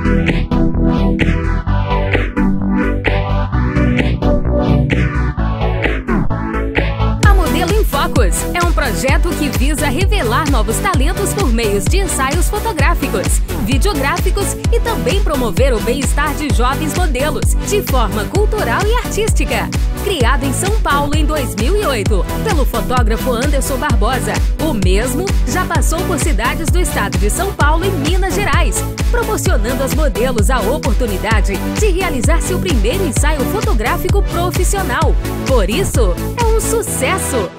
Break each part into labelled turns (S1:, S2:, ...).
S1: É um projeto que visa revelar novos talentos por meios de ensaios fotográficos, videográficos e também promover o bem-estar de jovens modelos, de forma cultural e artística. Criado em São Paulo em 2008, pelo fotógrafo Anderson Barbosa, o mesmo já passou por cidades do estado de São Paulo e Minas Gerais, proporcionando aos modelos a oportunidade de realizar seu primeiro ensaio fotográfico profissional. Por isso, é um sucesso!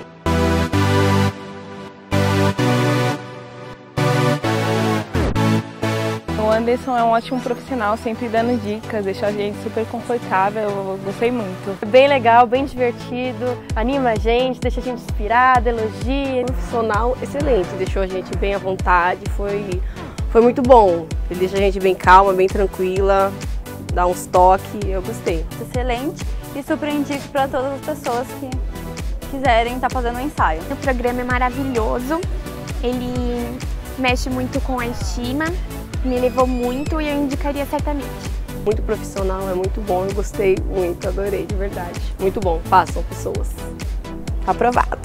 S2: O Anderson é um ótimo profissional, sempre dando dicas, deixa a gente super confortável, eu gostei muito.
S3: É bem legal, bem divertido, anima a gente, deixa a gente inspirada, elogia.
S4: Profissional excelente, deixou a gente bem à vontade, foi muito bom. Ele deixa a gente bem calma, bem tranquila, dá uns toques, eu gostei.
S5: Excelente e super indico para todas as pessoas que quiserem estar fazendo um ensaio.
S6: O programa é maravilhoso, ele mexe muito com a estima, me levou muito e eu indicaria certamente.
S4: Muito profissional, é muito bom, eu gostei muito, adorei, de verdade. Muito bom, façam pessoas. Aprovado.